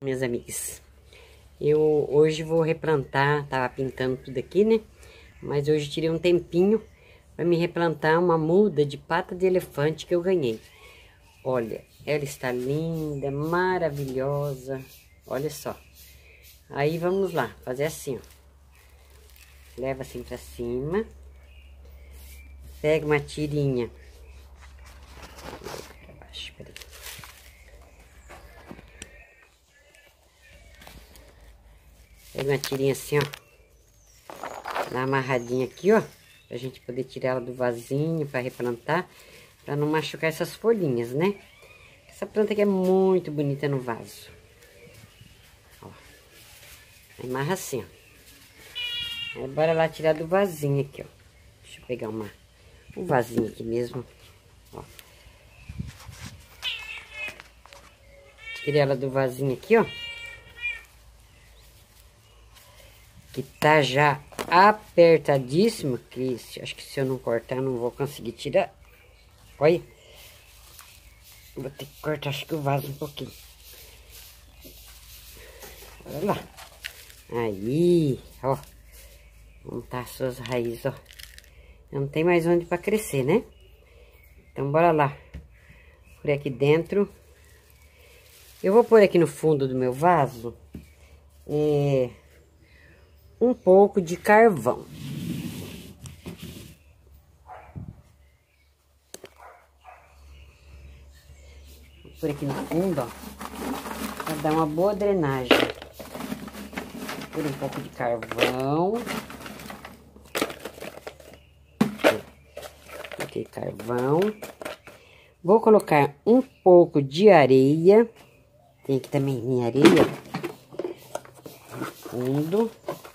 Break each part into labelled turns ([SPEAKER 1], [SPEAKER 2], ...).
[SPEAKER 1] Minhas amigas, eu hoje vou replantar, tava pintando tudo aqui, né? Mas hoje tirei um tempinho para me replantar uma muda de pata de elefante que eu ganhei. Olha, ela está linda, maravilhosa, olha só. Aí vamos lá, fazer assim, ó. Leva assim pra cima, pega uma tirinha. Pra baixo, peraí. Pega uma tirinha assim, ó. Dá uma amarradinha aqui, ó. Pra gente poder tirar ela do vasinho pra replantar. Pra não machucar essas folhinhas, né? Essa planta aqui é muito bonita no vaso. Ó. Amarra assim, ó. Aí bora lá tirar do vasinho aqui, ó. Deixa eu pegar um vasinho aqui mesmo. Ó. Tirei ela do vasinho aqui, ó. Que tá já apertadíssimo, que acho que se eu não cortar eu não vou conseguir tirar. Olha. Vou ter que cortar, acho que o vaso um pouquinho. Olha lá. Aí, ó. Montar as suas raízes, ó. Não tem mais onde pra crescer, né? Então, bora lá. Por aqui dentro. Eu vou pôr aqui no fundo do meu vaso um pouco de carvão. Vou pôr aqui no fundo, ó. Pra dar uma boa drenagem. Vou pôr um pouco de carvão. Coloquei carvão. Vou colocar um pouco de areia. Tem aqui também minha areia. No fundo.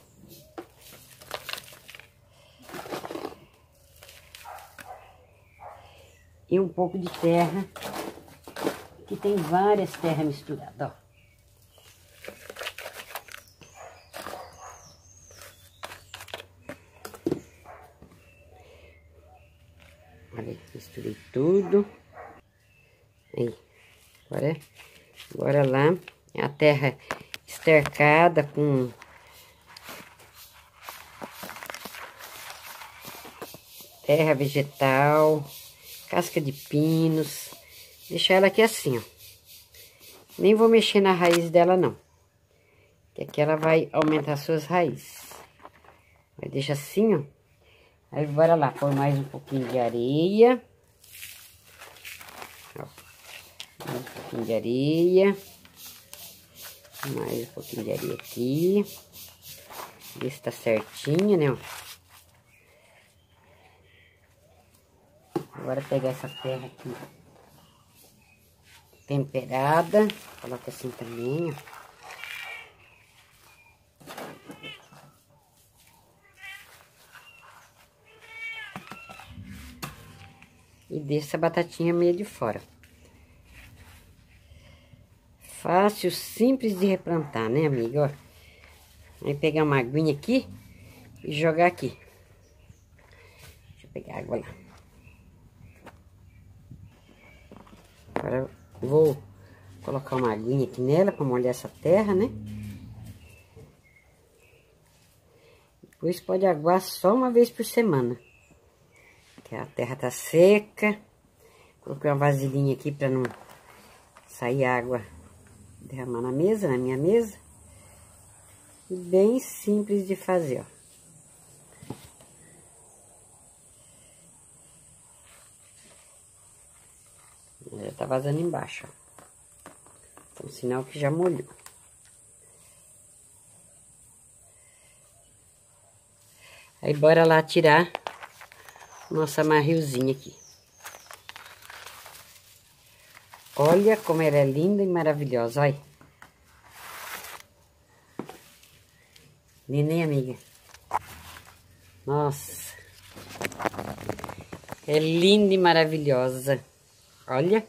[SPEAKER 1] E um pouco de terra. Que tem várias terras misturadas, ó. Olha aí, misturei tudo. Aí, bora lá. É a terra estercada com terra vegetal, casca de pinos. Deixar ela aqui assim, ó. Nem vou mexer na raiz dela, não. Que aqui ela vai aumentar suas raízes. Aí deixa assim, ó. Aí bora lá, pôr mais um pouquinho de areia. Ó. Mais um pouquinho de areia. Mais um pouquinho de areia aqui. Ver se tá certinho, né, ó. Agora pegar essa terra aqui temperada, coloca assim também, ó. E deixa essa batatinha meio de fora. Fácil, simples de replantar, né, amiga? Ó. Aí pegar uma aguinha aqui e jogar aqui. Deixa eu pegar água lá. Agora eu vou colocar uma aguinha aqui nela para molhar essa terra, né? Depois pode aguar só uma vez por semana. Que a terra tá seca. Coloquei uma vasilhinha aqui para não sair água derramar na mesa, na minha mesa. E bem simples de fazer, ó. Já tá vazando embaixo, ó. Então, sinal que já molhou. Aí, bora lá tirar nossa marrilzinha aqui. Olha como ela é linda e maravilhosa, olha. Linda, hein, amiga? Nossa. É linda e maravilhosa. Olha.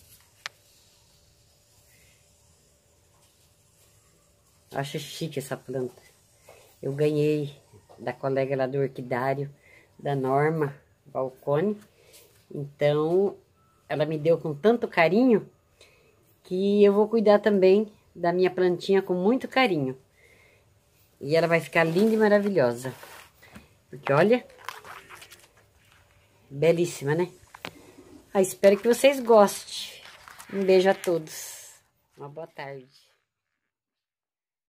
[SPEAKER 1] Acho chique essa planta. Eu ganhei da colega lá do orquidário, da Norma Balcone. Então, ela me deu com tanto carinho que eu vou cuidar também da minha plantinha com muito carinho. E ela vai ficar linda e maravilhosa. Porque, olha, belíssima, né? Espero que vocês gostem. Um beijo a todos. Uma boa tarde.